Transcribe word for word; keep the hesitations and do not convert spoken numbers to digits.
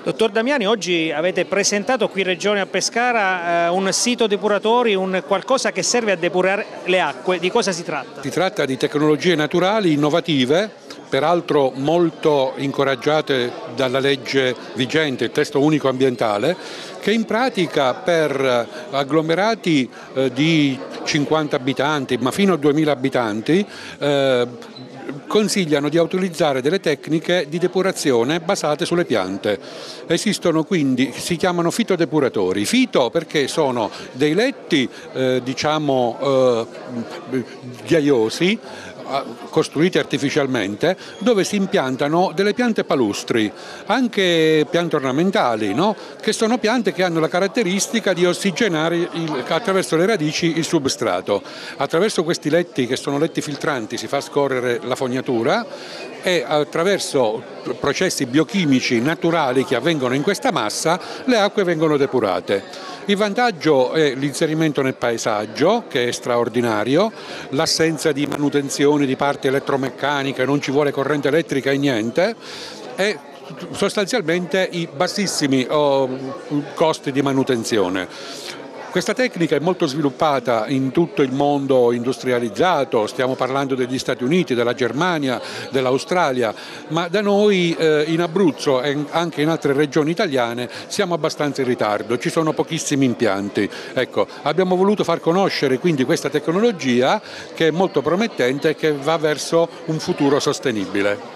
Dottor Damiani, oggi avete presentato qui in Regione a Pescara eh, un sito depuratori, un qualcosa che serve a depurare le acque. Di cosa si tratta? Si tratta di tecnologie naturali innovative, peraltro molto incoraggiate dalla legge vigente, il testo unico ambientale, che in pratica per agglomerati eh, di cinquanta abitanti, ma fino a duemila abitanti, eh, consigliano di utilizzare delle tecniche di depurazione basate sulle piante. Esistono quindi, si chiamano fitodepuratori. Fito perché sono dei letti eh, diciamo eh, ghiaiosi, costruiti artificialmente, dove si impiantano delle piante palustri, anche piante ornamentali, no? Che sono piante che hanno la caratteristica di ossigenare il, attraverso le radici il substrato. Attraverso questi letti, che sono letti filtranti, si fa scorrere la fognatura e attraverso processi biochimici naturali che avvengono in questa massa le acque vengono depurate. Il vantaggio è l'inserimento nel paesaggio, che è straordinario, l'assenza di manutenzione di parti elettromeccaniche, non ci vuole corrente elettrica e niente, e sostanzialmente i bassissimi oh, costi di manutenzione. Questa tecnica è molto sviluppata in tutto il mondo industrializzato, stiamo parlando degli Stati Uniti, della Germania, dell'Australia, ma da noi eh, in Abruzzo e anche in altre regioni italiane siamo abbastanza in ritardo, ci sono pochissimi impianti. Ecco, abbiamo voluto far conoscere quindi questa tecnologia che è molto promettente e che va verso un futuro sostenibile.